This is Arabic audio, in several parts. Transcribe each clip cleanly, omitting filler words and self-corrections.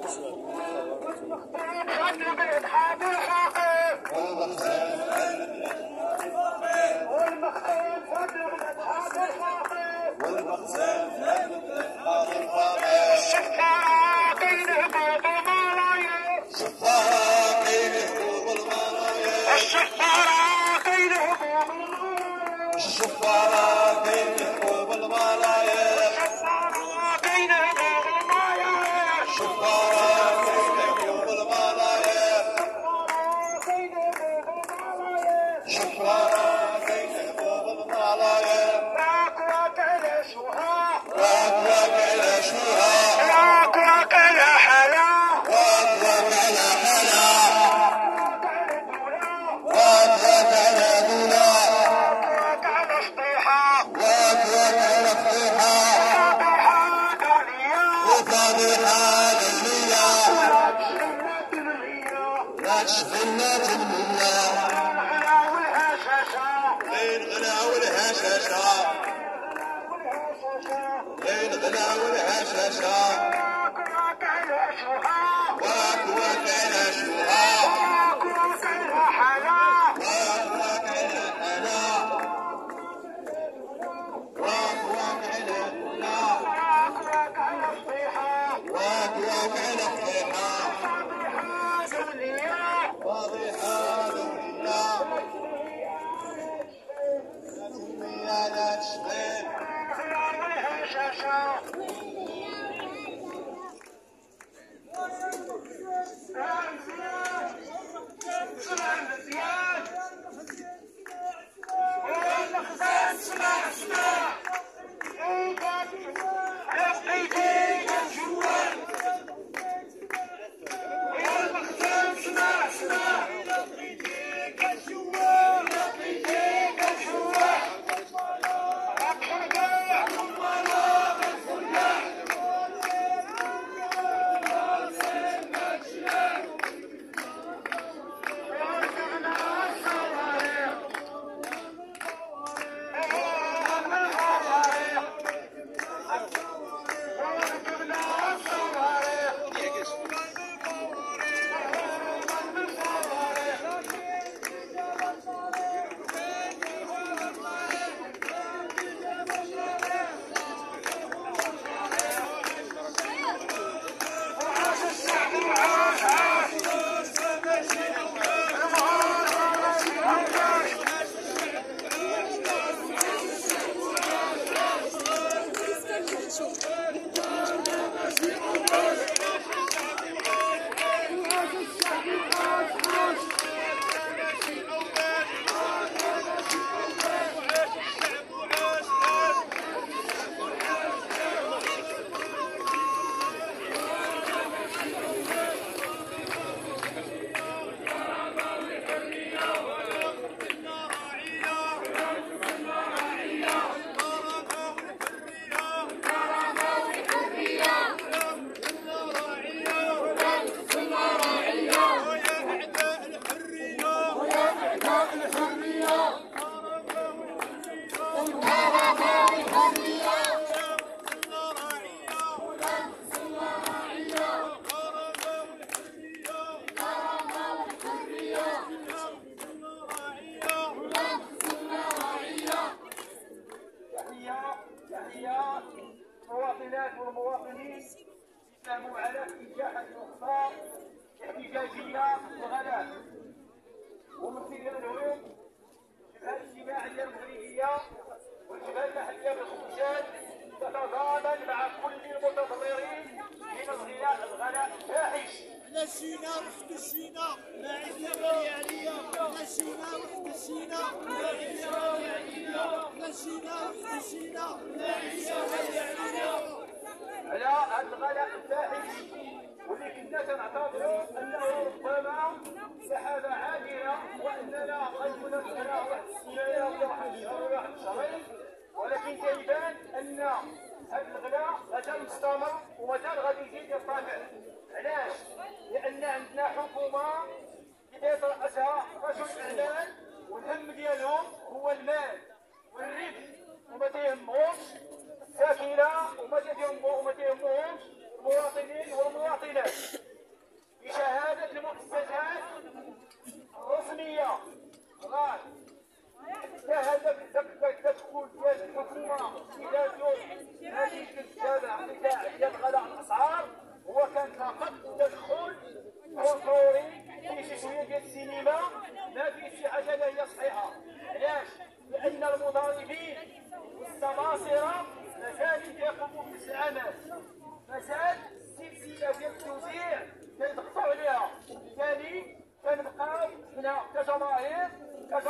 والمواطنين يساهموا على إنجاح الأخرى احتجاجية الغلاء. ومن خلال العلوم الجبهة الاجتماعية المغربية والجبهة المحلية بالخصوصات تتضامن مع كل المتضررين من الغلاء الفاحش. نسينا وحد السينا ما عندنا عليا، نسينا وحد السينا ما عندنا عليا، نسينا وحد السينا ما عندنا عليا. على هذا الغلاء الفاحش واللي كنا تنعتبروا انه ربما سحابه عابره واننا غنكون فيها واحد السيايه ولا واحد الشهر ولا واحد الشهرين، ولكن كيبان ان هذا الغلاء غدا مستمر ومازال غادي يزيد يرتفع. علاش؟ لان عندنا حكومه كيترأسها رجل اعمال والهم ديالهم هو المال والربح وما تيهمهمش الساكنه وما تيهمهمش المواطنين والمواطنات.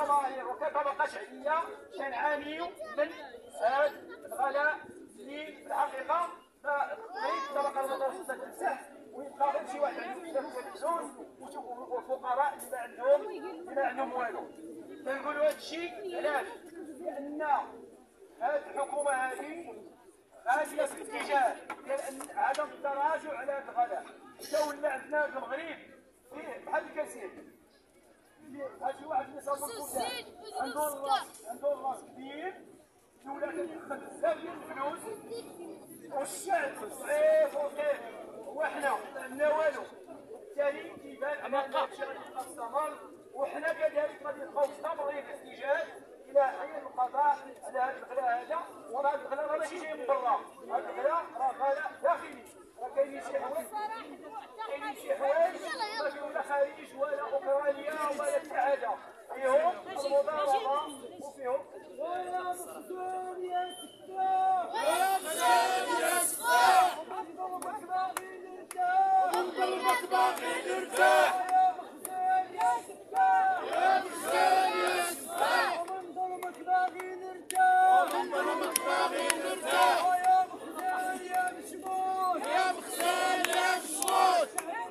كجماهير وكطبقه شعبيه كنعانيو من هذا الغلاء اللي في الحقيقه غير الطبقه المتوسطه تنسح ويبقى غير شي واحد عنده بزاف ديال الفلوس والفقراء اللي ما عندهم والو. كنقولوا هذا الشيء علاش؟ لان هذه الحكومه هذه ماشيه في الاتجاه ديال عدم التراجع على هذا الغلاء. حتى ولا عندنا في المغرب فيه بحال الكثير بحال شي واحد اللي صاب الكوسان عنده الراس كبير ولا كيدخل بزاف ديال الفلوس والشعب ضعيف وكيف وحنا ما عندنا والو. بالتالي كيبان ان هذا الشيء غادي يبقى مستمر وحنا كذلك غادي نبقاو مستمرين في الاتجاه الى حين القضاء على هذا الغلاء هذا. وهذا الغلاء راه ماشي جاي من برا، هذا الغلاء راه غلاء داخلي. راه كاينين شي حوايج ماشي ولا خارج ولا اوكرانيا ولا اتحاد فيهم المضاربه وفيهم ويا مخزون يا سكان ويا مخزون يا سكان ومنظلمك باغي نرتاح ومنظلمك باغي نرتاح ويا مخزون يا سكان ويا مخزون يا سكان ومنظلمك باغي نرتاح ومنظلمك باغي نرتاح ويا مخزون يا مشمول يا مخزون يا مشمول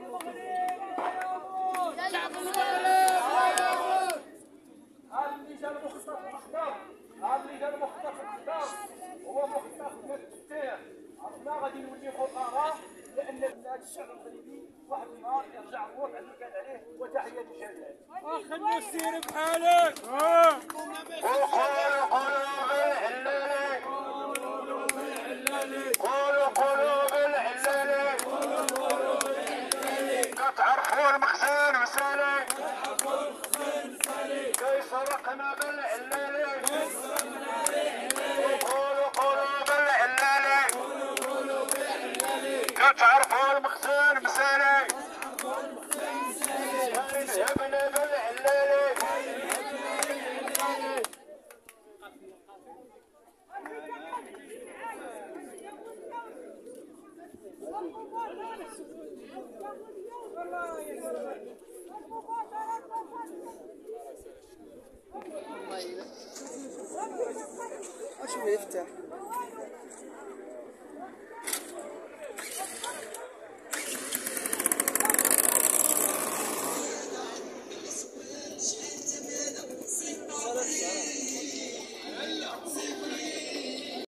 شعب المغرب يا موت. هذا اللجان المختص في الاخبار، هذا اللجان المختص في الاخبار هو مختص بالتفكير. عرفنا غادي نولي فقراء لان هذا الشعب المغربي واحد النهار يرجع الروح اللي كان عليه. وتحيه للجميع. خلنا السير بحالك. وقولوا قولوا بالعلالي كتعرفوا المخزن مسالي كيسرقنا بالعلالي قولوا بالعلالي كتعرفوا المخزن مسالي كينهبنا بالعلالي اشوف يفتح